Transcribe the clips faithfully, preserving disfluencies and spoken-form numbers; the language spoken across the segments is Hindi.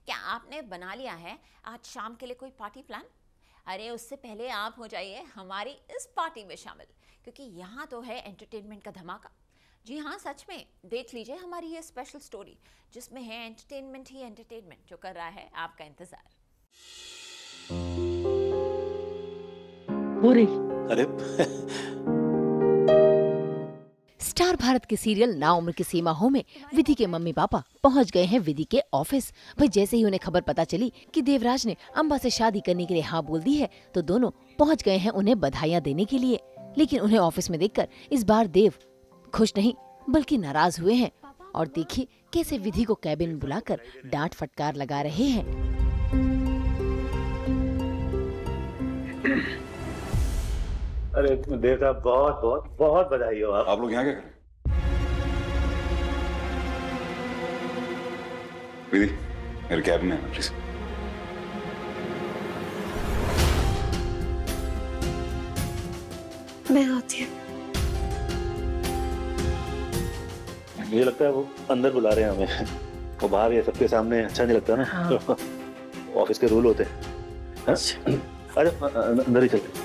क्या आपने बना लिया है आज शाम के लिए कोई पार्टी प्लान? अरे उससे पहले आप हो जाइए हमारी इस पार्टी में शामिल, क्योंकि यहाँ तो है एंटरटेनमेंट का धमाका। जी हाँ, सच में देख लीजिए हमारी ये स्पेशल स्टोरी, जिसमें है एंटरटेनमेंट ही एंटरटेनमेंट, जो कर रहा है आपका इंतजार। हो रही अरे स्टार भारत के सीरियल ना उम्र की सीमा हो में विधि के मम्मी पापा पहुंच गए हैं विधि के ऑफिस। भाई जैसे ही उन्हें खबर पता चली कि देवराज ने अम्बा से शादी करने के लिए हाँ बोल दी है, तो दोनों पहुंच गए हैं उन्हें बधाइयां देने के लिए। लेकिन उन्हें ऑफिस में देखकर इस बार देव खुश नहीं बल्कि नाराज हुए हैं। और देखिए कैसे विधि को कैबिन में बुलाकर डांट फटकार लगा रहे हैं। अरे देव साहब, बहुत बहुत बहुत बधाई हो। आप आप लोग यहाँ क्या कर रहे हैं? विधि, मेरे कैब में आना प्लीज। मैं आती हूँ। मुझे लगता है वो अंदर बुला रहे हैं हमें। वो बाहर ये सबके सामने अच्छा नहीं लगता ना। हाँ। ऑफिस के रूल होते हैं। अरे अंदर ही चलते।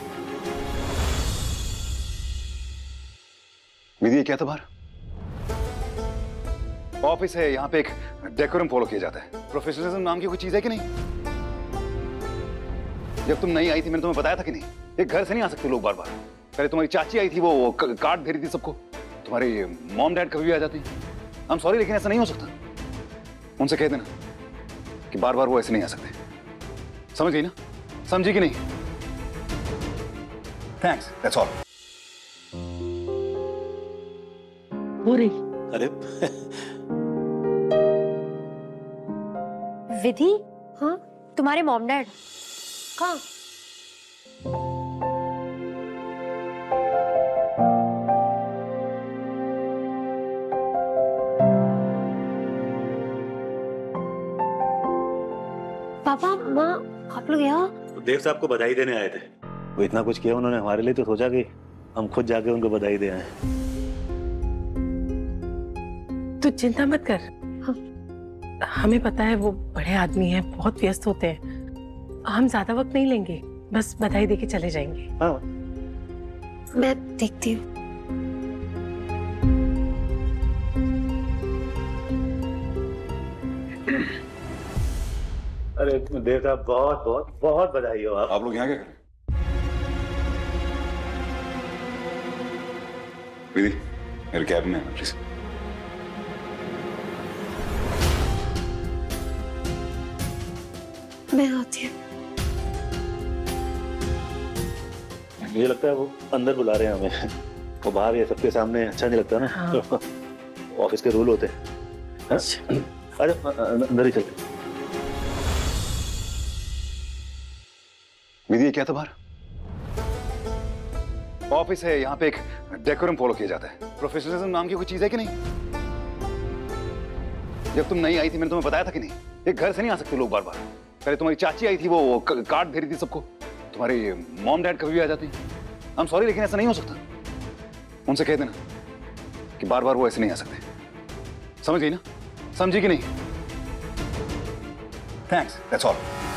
विधि, ये क्या था बाहर? ऑफिस है, यहाँ पे एक डेकोरम फॉलो किया जाता है। प्रोफेशनलिज्म नाम की कोई चीज है कि नहीं? जब तुम नहीं आई थी मैंने तुम्हें बताया था कि नहीं, ये घर से नहीं आ सकते लोग बार बार। पहले तुम्हारी चाची आई थी, वो, वो कार्ड दे रही थी सबको। तुम्हारे मॉम डैड कभी भी आ जाते हैं। आई एम सॉरी, लेकिन ऐसा नहीं हो सकता। उनसे कह देना कि बार बार वो ऐसे नहीं आ सकते। समझ गई ना? समझी कि नहीं? Thanks, that's all. हो रही अरे विधि, हाँ तुम्हारे मॉम डैड कहाँ? पापा माँ, आप लोग यहाँ? देव साहब को बधाई देने आए थे। वो इतना कुछ किया उन्होंने हमारे लिए, तो सोचा कि हम खुद जाके उनको बधाई दे आए। तू चिंता मत कर। हाँ। हमें पता है वो बड़े आदमी हैं, बहुत व्यस्त होते हैं। हम ज्यादा वक्त नहीं लेंगे, बस बधाई देके चले जाएंगे। हाँ। मैं देखती हूँ। अरे देव साहब, बहुत बहुत बहुत बधाई हो। आप आप लोग यहाँ क्या कर रहे हैं? विधि, मेरे कैब में आना प्लीज। मैं आती हूँ। मुझे लगता है वो अंदर बुला रहे हैं हमें। वो बाहर ये सबके सामने अच्छा नहीं लगता ना। हाँ। ऑफिस के रूल होते हैं। अरे अंदर ही चलते। विधि, ये क्या था बाहर? ऑफिस है, यहाँ पे एक डेकोरम फॉलो किया जाता है। प्रोफेशनलिज्म नाम की कोई चीज है कि नहीं? जब तुम नहीं आई थी मैंने तुम्हें बताया था कि नहीं, ये घर से नहीं आ सकते लोग बार बार। पहले तुम्हारी चाची आई थी, वो, वो कार्ड दे रही थी सबको। तुम्हारे मॉम डैड कभी भी आ जाते हैं। आई एम सॉरी, लेकिन ऐसा नहीं हो सकता। उनसे कह देना कि बार बार वो ऐसे नहीं आ सकते। समझ गई ना? समझी कि नहीं? Thanks, that's all.